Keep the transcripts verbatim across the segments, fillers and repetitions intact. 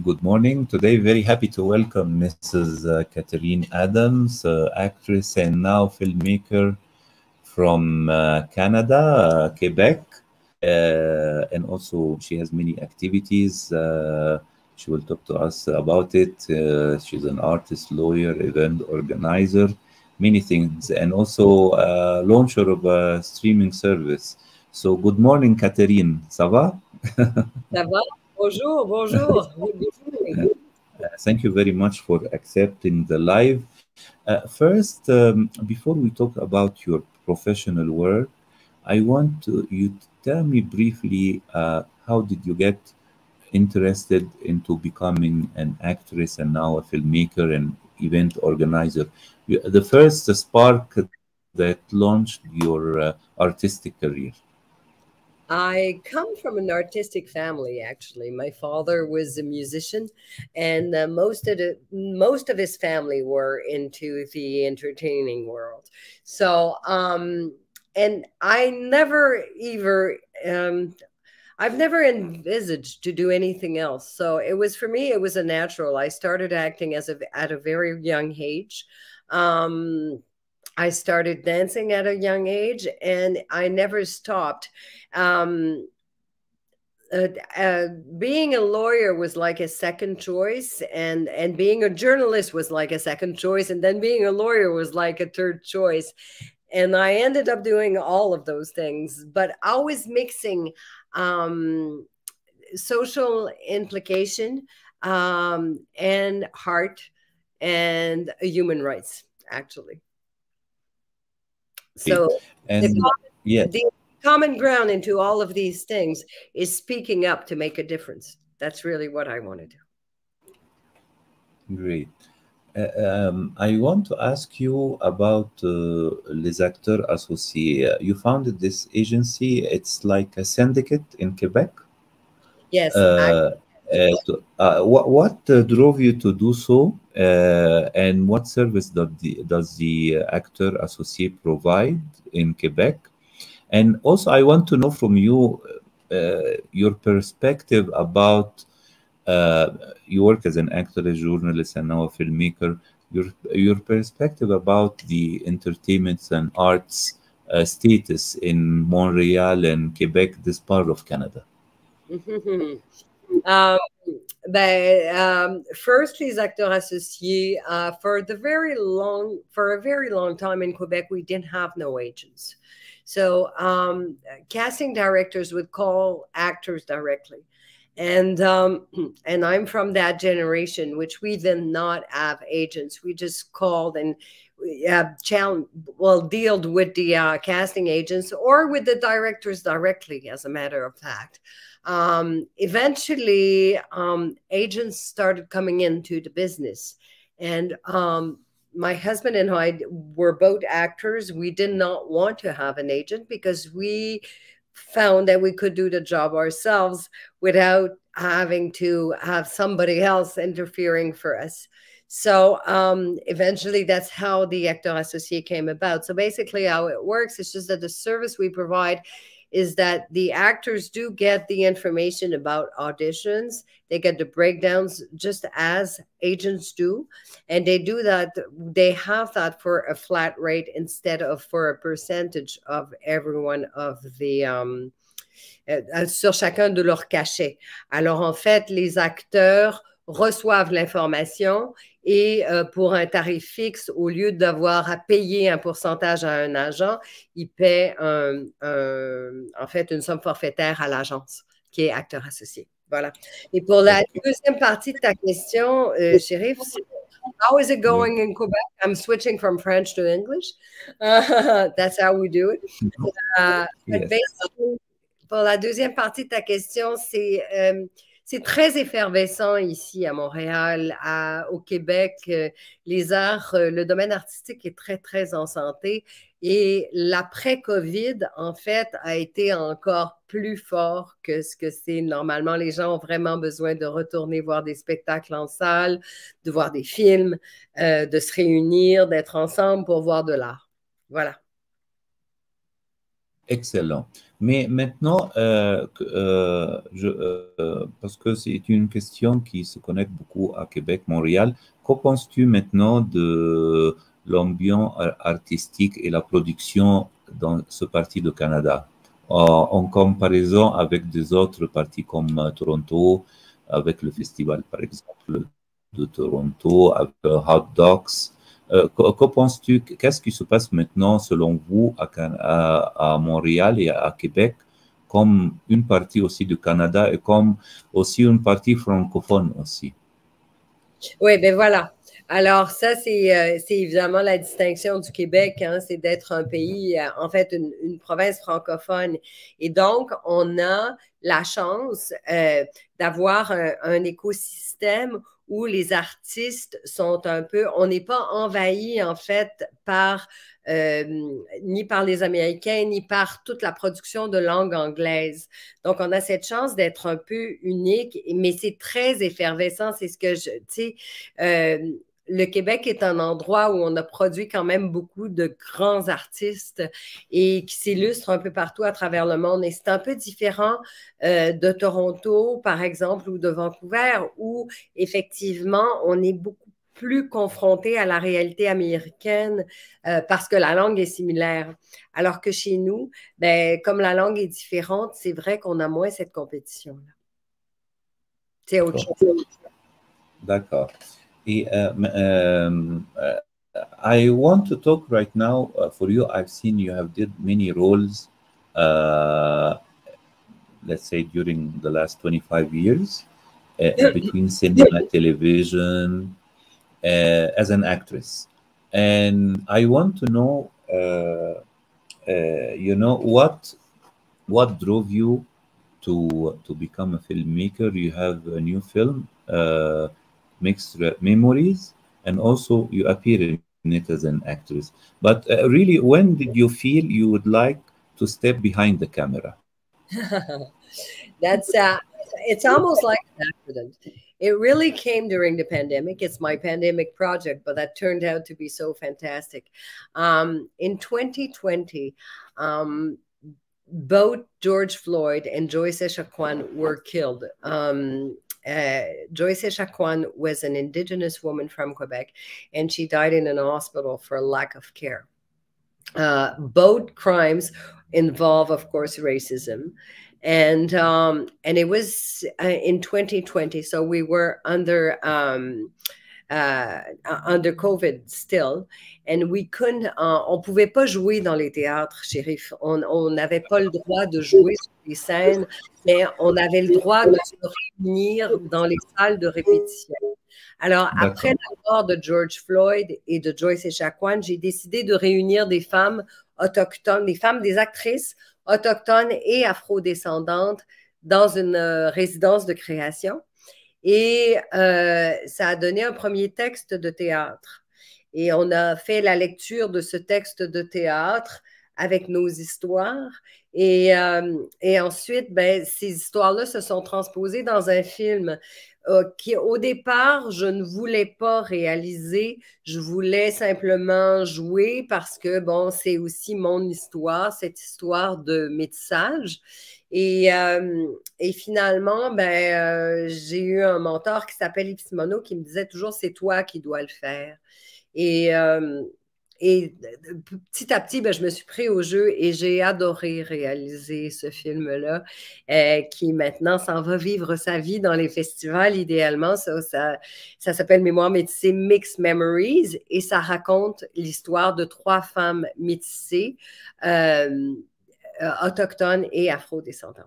good morning. Today, very happy to welcome Missus Uh, Catherine Adams, uh, actress and now filmmaker from uh, Canada, uh, Quebec. Uh, and also, she has many activities. Uh, she will talk to us about it. Uh, she's an artist, lawyer, event organizer, many things, and also uh, launcher of a streaming service. So, good morning, Catherine. Ça va? Ça va? Bonjour, bonjour. Good morning. Uh, thank you very much for accepting the live. Uh, first, um, before we talk about your professional work, I want to, you to tell me briefly uh, how did you get interested into becoming an actress and now a filmmaker and event organizer? You, the first spark that launched your uh, artistic career. I come from an artistic family, actually. My father was a musician, and uh, most of the most of his family were into the entertaining world. So, um, and I never either. Um, I've never envisaged to do anything else. So it was for me. It was a natural. I started acting as a at a very young age. Um, I started dancing at a young age, and I never stopped. Um, uh, uh, being a lawyer was like a second choice, and and being a journalist was like a second choice, and then being a lawyer was like a third choice. And I ended up doing all of those things, but always mixing um, social implication um, and heart and human rights, actually. So and the common, yeah, the common ground into all of these things is speaking up to make a difference. That's really what I want to do. great. Uh, um, I want to ask you about uh, Les Acteurs Associés. You founded this agency. It's like a syndicate in Quebec. Yes. Uh, uh, to- uh, what what uh, drove you to do so, uh, and what service does the does the Acteur Associé provide in Quebec? And also, I want to know from you uh, your perspective about uh, you work as an actor, a journalist, and now a filmmaker. Your your perspective about the entertainment and arts uh, status in Montreal and Quebec, this part of Canada. um, ben, um, first, les acteurs associés. Uh, for the very long, for a very long time in Quebec, we didn't have no agents. So um, casting directors would call actors directly. And um, and I'm from that generation, which we did not have agents. We just called and uh, challenge, well, dealt with the uh, casting agents or with the directors directly, as a matter of fact. Um, eventually, um, agents started coming into the business. And um, my husband and I were both actors. We did not want to have an agent because we found that we could do the job ourselves without having to have somebody else interfering for us. So um, eventually that's how the Acteur Associé came about. So basically how it works is just that the service we provide is that the actors do get the information about auditions. They get the breakdowns just as agents do. And they do that, they have that for a flat rate instead of for a percentage of every one of the... Um, euh, sur chacun de leurs cachets. Alors, en fait, les acteurs reçoivent l'information et euh, pour un tarif fixe, au lieu d'avoir à payer un pourcentage à un agent, ils paient un, un, en fait une somme forfaitaire à l'agence qui est acteur associé. Voilà. Et pour la deuxième partie de ta question, euh, Chérif, how is it going in Quebec? I'm switching from French to English. Uh, that's how we do it. Uh, but basically, pour la deuxième partie de ta question, c'est euh, c'est très effervescent ici à Montréal, à, au Québec. Euh, les arts, euh, le domaine artistique est très, très en santé. Et l'après-COVID, en fait, a été encore plus fort que ce que c'est normalement. Les gens ont vraiment besoin de retourner voir des spectacles en salle, de voir des films, euh, de se réunir, d'être ensemble pour voir de l'art. Voilà. Excellent. Mais maintenant, euh, que- euh, je, euh, parce que c'est une question qui se connecte beaucoup à Québec, Montréal, qu'en penses-tu maintenant de l'ambiance ar- artistique et la production dans ce parti de Canada, en, en comparaison avec des autres partis comme euh, Toronto, avec le festival, par exemple, de Toronto, avec euh, Hot Docs. Euh, que, que penses-tu, qu'est-ce qui se passe maintenant, selon vous, à, Can- à- à Montréal et à Québec, comme une partie aussi du Canada et comme aussi une partie francophone aussi? Oui, ben voilà. Alors ça, c'est euh, c'est évidemment la distinction du Québec, hein, c'est d'être un pays, euh, en fait, une, une province francophone. Et donc, on a la chance euh, d'avoir un, un écosystème où les artistes sont un peu, on n'est pas envahi en fait par euh, ni par les Américains ni par toute la production de langue anglaise. Donc, on a cette chance d'être un peu unique, mais c'est très effervescent. C'est ce que je, tu sais, euh, le Québec est un endroit où on a produit quand même beaucoup de grands artistes et qui s'illustrent un peu partout à travers le monde. Et c'est un peu différent euh, de Toronto, par exemple, ou de Vancouver, où effectivement, on est beaucoup plus confronté à la réalité américaine euh, parce que la langue est similaire. Alors que chez nous, ben, comme la langue est différente, c'est vrai qu'on a moins cette compétition-là. C'est autre chose. D'accord. Et, euh, euh, uh, I want to talk right now uh, for you. I've seen you have did many roles, uh, let's say during the last twenty-five years, uh, between cinema, television, uh, as an actress. And I want to know, uh, uh, you know, what what drove you to to become a filmmaker? You have a new film, uh, Mixed Re- Memories, and also you appear in it as an actress. But uh, really, when did you feel you would like to step behind the camera? That's uh, it's almost like an accident. It really came during the pandemic. It's my pandemic project, but that turned out to be so fantastic. Um, in twenty twenty, um, both George Floyd and Joyce Echaquan were killed. Um, uh, Joyce Echaquan was an Indigenous woman from Quebec, and she died in a hospital for lack of care. Uh, both crimes involve, of course, racism, and um, and it was uh, in twenty twenty. So we were under um, uh, under COVID still, and we couldn't. Uh, on pouvait pas jouer dans les théâtres, shérif. On n'avait pas le droit de jouer sur les scènes, mais on avait le droit de se réunir dans les salles de répétition. Alors, après D'accord. la mort de George Floyd et de Joyce Echaquan, j'ai décidé de réunir des femmes autochtones, des femmes, des actrices autochtones et afrodescendantes dans une euh, résidence de création. Et euh, ça a donné un premier texte de théâtre. Et on a fait la lecture de ce texte de théâtre avec nos histoires. Et, euh, et ensuite, ben, ces histoires-là se sont transposées dans un film euh, qui, au départ, je ne voulais pas réaliser. Je voulais simplement jouer parce que, bon, c'est aussi mon histoire, cette histoire de métissage. Et, euh, et finalement, ben, euh, j'ai eu un mentor qui s'appelle Yves Simoneau qui me disait toujours, c'est toi qui dois le faire. Et, euh, et petit à petit, ben, je me suis pris au jeu et j'ai adoré réaliser ce film-là, euh, qui maintenant s'en va vivre sa vie dans les festivals, idéalement. Ça, ça, ça s'appelle Mémoire métissée Mixed Memories et ça raconte l'histoire de trois femmes métissées, euh, autochtones et afro-descendantes.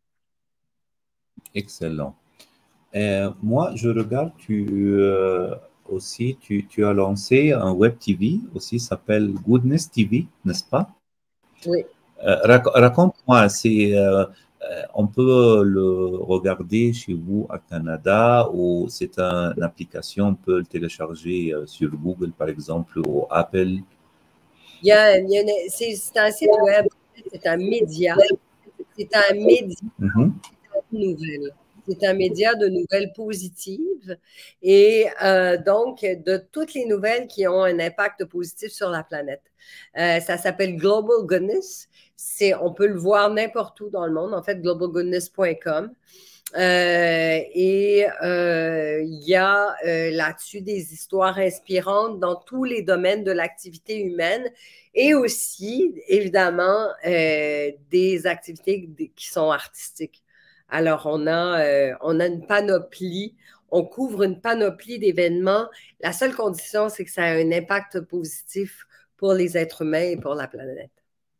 Excellent. Euh, moi, je regarde, tu euh, aussi, tu, tu as lancé un web T V aussi, s'appelle Goodness T V, n'est-ce pas? Oui. Euh, rac- raconte-moi, c'est, euh, euh, on peut le regarder chez vous à Canada ou c'est un- une application, on peut le télécharger euh, sur Google par exemple ou Apple. Il y a, il y a une- c'est, c'est un site web, c'est un média, c'est un média Mhm. de nouvelles. c'est un média de nouvelles positives et euh, donc de toutes les nouvelles qui ont un impact positif sur la planète. Euh, ça s'appelle Global Goodness. C'est, on peut le voir n'importe où dans le monde, en fait, global goodness point com. Euh, et euh, il y a euh, là-dessus des histoires inspirantes dans tous les domaines de l'activité humaine et aussi, évidemment, euh, des activités qui sont artistiques. Alors, on a, euh, on a une panoplie, on couvre une panoplie d'événements. La seule condition, c'est que ça a un impact positif pour les êtres humains et pour la planète.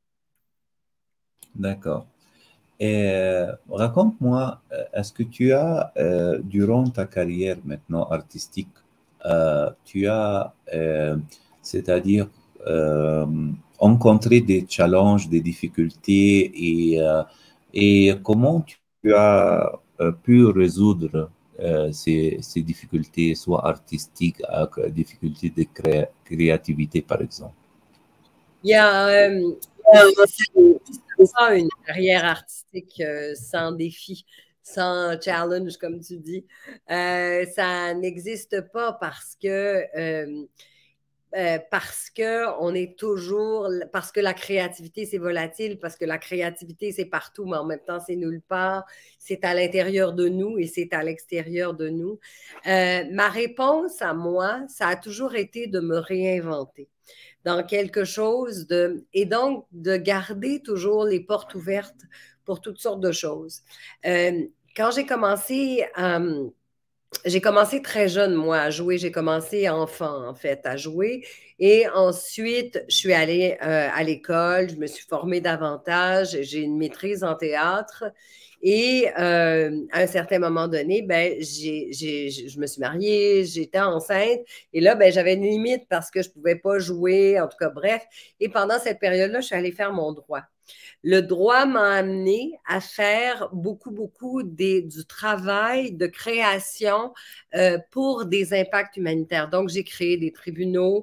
D'accord. Et euh, raconte-moi, euh, est-ce que tu as, euh, durant ta carrière maintenant artistique, euh, tu as, euh, c'est-à-dire, euh, rencontré des challenges, des difficultés et, euh, et comment tu as euh, pu résoudre euh, ces, ces difficultés, soit artistiques, euh, difficultés de cré- créativité, par exemple? Il y a, euh, c'est pas une carrière artistique euh, sans défi, sans challenge, comme tu dis. Euh, ça n'existe pas parce que euh, euh, parce que on est toujours, parce que la créativité c'est volatile, parce que la créativité c'est partout, mais en même temps c'est nulle part. C'est à l'intérieur de nous et c'est à l'extérieur de nous. Euh, ma réponse à moi, ça a toujours été de me réinventer dans quelque chose de, et donc de garder toujours les portes ouvertes pour toutes sortes de choses. Euh, quand j'ai commencé euh, j'ai commencé très jeune, moi, à jouer. J'ai commencé enfant, en fait, à jouer. Et ensuite, je suis allée euh, à l'école, je me suis formée davantage, j'ai une maîtrise en théâtre. Et euh, à un certain moment donné, ben, j'ai, j'ai, je me suis mariée, j'étais enceinte. Et là, ben, j'avais une limite parce que je ne pouvais pas jouer, en tout cas, bref. Et pendant cette période-là, je suis allée faire mon droit. Le droit m'a amené à faire beaucoup, beaucoup des, du travail de création euh, pour des impacts humanitaires. Donc, j'ai créé des tribunaux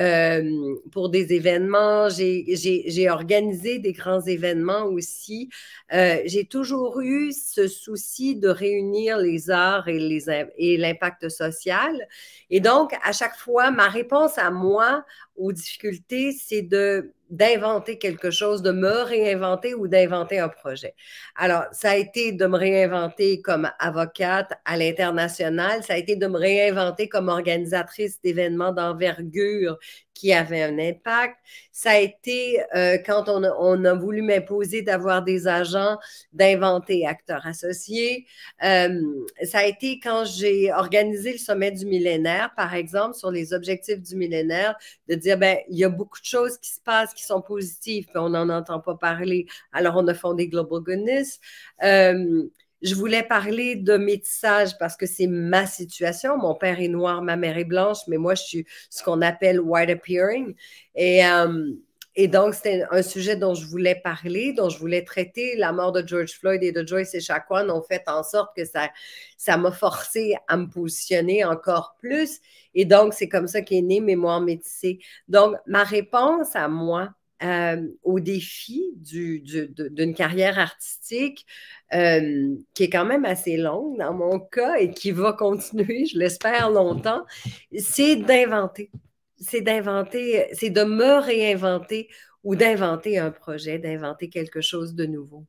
euh, pour des événements. J'ai organisé des grands événements aussi. Euh, j'ai toujours eu ce souci de réunir les arts et, les, et l'impact social. Et donc, à chaque fois, ma réponse à moi aux difficultés, c'est de d'inventer quelque chose, de me réinventer ou d'inventer un projet. Alors, ça a été de me réinventer comme avocate à l'international, ça a été de me réinventer comme organisatrice d'événements d'envergure qui avaient un impact. Ça a été, euh, quand on a, on a voulu m'imposer d'avoir des agents, d'inventer acteurs associés. Euh, ça a été quand j'ai organisé le sommet du millénaire, par exemple, sur les objectifs du millénaire, de dire, ben, il y a beaucoup de choses qui se passent qui sont positives, puis on n'en entend pas parler. Alors, on a fondé Global Goodness. Euh, je voulais parler de métissage parce que c'est ma situation. Mon père est noir, ma mère est blanche, mais moi, je suis ce qu'on appelle white appearing. Et, euh, et donc, c'était un sujet dont je voulais parler, dont je voulais traiter. La mort de George Floyd et de Joyce Echaquan ont fait en sorte que ça, ça m'a forcé à me positionner encore plus. Et donc, c'est comme ça qu'est né Mémoire métissée. Donc, ma réponse à moi, euh, au défi du, du, d'une carrière artistique euh, qui est quand même assez longue dans mon cas et qui va continuer, je l'espère, longtemps, c'est d'inventer. C'est d'inventer, c'est de me réinventer ou d'inventer un projet, d'inventer quelque chose de nouveau.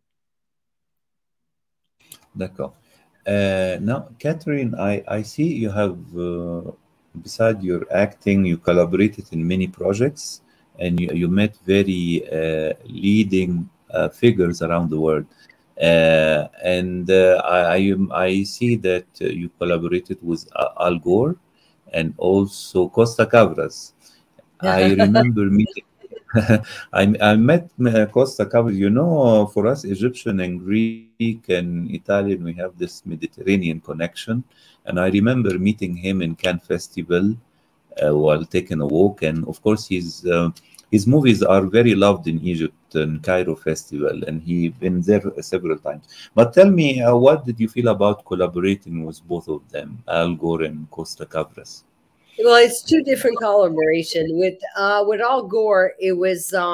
D'accord. Uh, now, Catherine, I, I see you have, uh, beside your acting, you collaborated in many projects and you, you met very uh, leading uh, figures around the world. Uh, and uh, I, I, I see that uh, you collaborated with Al Gore and also Costa Gavras. I remember meeting, I, I met Costa Gavras, you know, for us Egyptian and Greek and Italian, we have this Mediterranean connection. And I remember meeting him in Cannes Festival uh, while taking a walk. And of course, he's, uh, his movies are very loved in Egypt and Cairo Festival, and he's been there several times. But tell me, uh, what did you feel about collaborating with both of them, Al Gore and Costa Gavras? Well, it's two different collaboration. With uh, with Al Gore, it was um,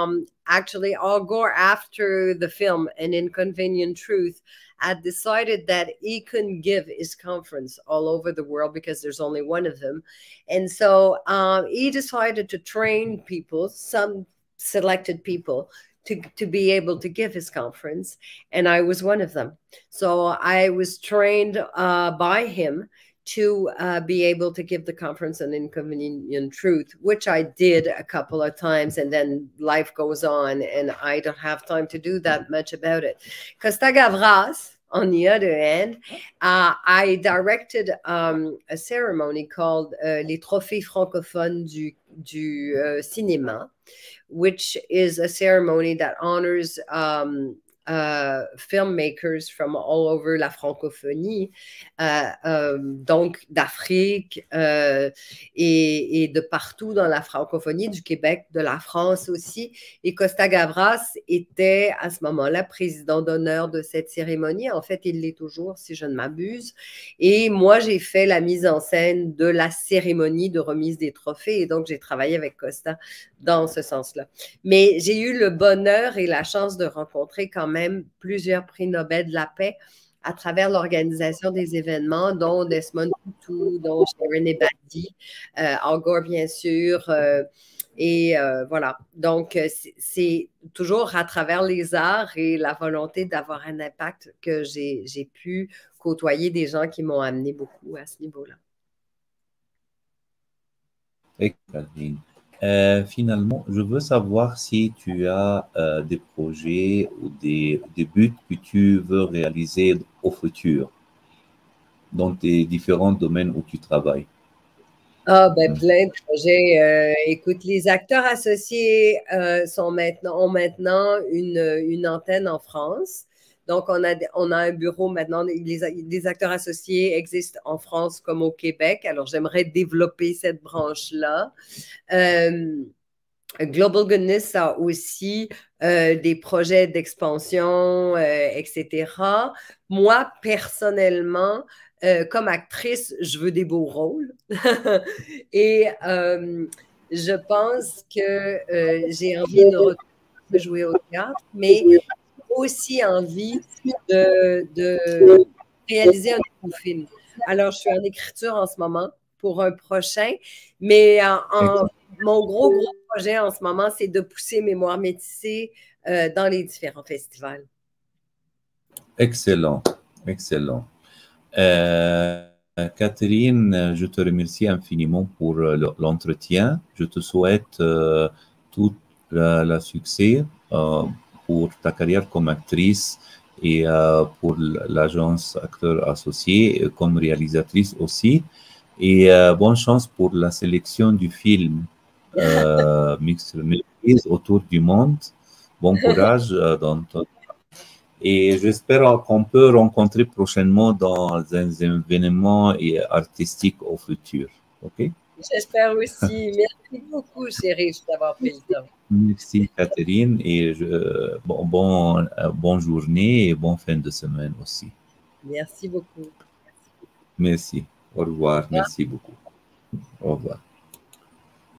actually, Al Gore, after the film An Inconvenient Truth, had decided that he couldn't give his conference all over the world because there's only one of them. And so um, he decided to train people, some selected people, to, to be able to give his conference. And I was one of them. So I was trained uh, by him to uh, be able to give the conference An Inconvenient Truth, which I did a couple of times, and then life goes on, and I don't have time to do that much about it. Costa Gavras, on the other hand, uh, I directed um, a ceremony called uh, Les Trophées Francophones du, du uh, Cinéma, which is a ceremony that honors um, Uh, filmmakers from all over la francophonie, euh, euh, donc d'Afrique euh, et, et de partout dans la francophonie, du Québec, de la France aussi. Et Costa Gavras était à ce moment-là président d'honneur de cette cérémonie. En fait, il l'est toujours, si je ne m'abuse. Et moi, j'ai fait la mise en scène de la cérémonie de remise des trophées. Et donc, j'ai travaillé avec Costa dans ce sens-là. Mais j'ai eu le bonheur et la chance de rencontrer quand même même plusieurs prix Nobel de la paix à travers l'organisation des événements, dont Desmond Tutu, dont Sharon Ebadi, euh, Al Gore, bien sûr. Euh, et euh, voilà. Donc, c'est toujours à travers les arts et la volonté d'avoir un impact que j'ai pu côtoyer des gens qui m'ont amené beaucoup à ce niveau-là. Catherine. Euh, finalement, je veux savoir si tu as euh, des projets ou des, des buts que tu veux réaliser au futur dans tes différents domaines où tu travailles. Ah, ben plein de projets. Euh, écoute, les acteurs associés euh, sont maintenant, ont maintenant une, une antenne en France. Donc, on a, on a un bureau maintenant. Les, les acteurs associés existent en France comme au Québec. Alors, j'aimerais développer cette branche-là. Euh, Global Goodness a aussi euh, des projets d'expansion, euh, et cetera. Moi, personnellement, euh, comme actrice, je veux des beaux rôles. Et euh, je pense que euh, j'ai envie de, de jouer au théâtre, mais aussi envie de, de réaliser un nouveau film. Alors, je suis en écriture en ce moment pour un prochain, mais en, en, mon gros, gros projet en ce moment, c'est de pousser Mémoire métissée euh, dans les différents festivals. Excellent, excellent. Euh, Catherine, je te remercie infiniment pour l'entretien. Je te souhaite euh, tout le, le succès euh, pour ta carrière comme actrice et euh, pour l'agence Acteurs Associés comme réalisatrice aussi. Et euh, bonne chance pour la sélection du film euh, Mixed Melodies autour du monde. Bon courage euh, dans ton... Et j'espère qu'on peut rencontrer prochainement dans un événement artistique au futur. OK? J'espère aussi. Merci beaucoup, chérie, d'avoir pris le temps. Merci, Catherine. Et je, bon, bon, bonne journée et bonne fin de semaine aussi. Merci beaucoup. Merci. Au revoir. Merci beaucoup. Au revoir.